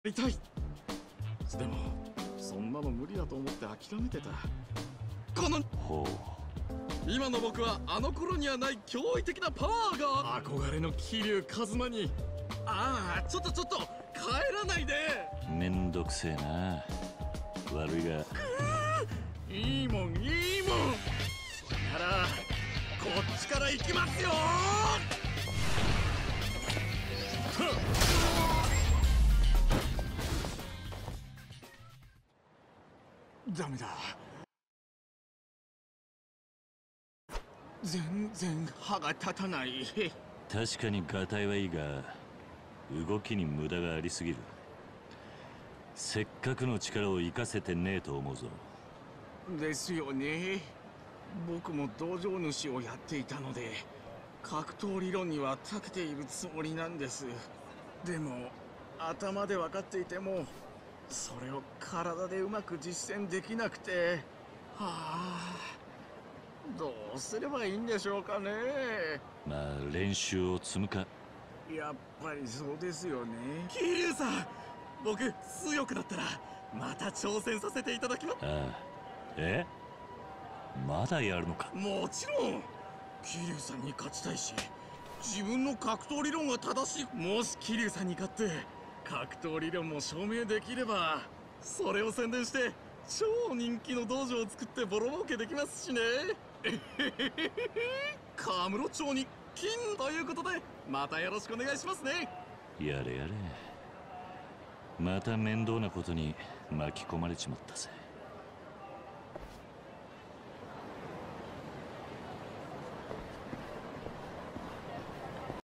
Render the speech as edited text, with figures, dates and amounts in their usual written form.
りたい。でもそんなの無理だと思って諦めてた。この今の僕はあの頃にはない驚異的なパワーが。憧れの桐生一馬に。ああ、ちょっと帰らないで。 めんどくせえな。悪いがいいもん。それならこっちから行きますよ。ダメだ。全然歯が立たない。 確かにガタイはいいが動きに無駄がありすぎる。せっかくの力を生かせてねえと思うぞ。 ですよね。僕も道場主をやっていたので格闘理論には長けているつもりなんです。でも頭で分かっていてもそれを体でうまく実践できなくて、どうすればいいんでしょうかね。 まあ練習を積むか。 やっぱりそうですよね。桐生さん、僕強くなったらまた挑戦させていただきます。 まだやるのか。 もちろん桐生さんに勝ちたいし、自分の格闘理論が正しい。もし桐生さんに勝って格闘理論も証明できれば、それを宣伝して超人気の道場を作ってボロ儲けできますしね。カムロ町に金ということでまたよろしくお願いしますね。 やれやれ。また面倒なことに巻き込まれちまったぜ。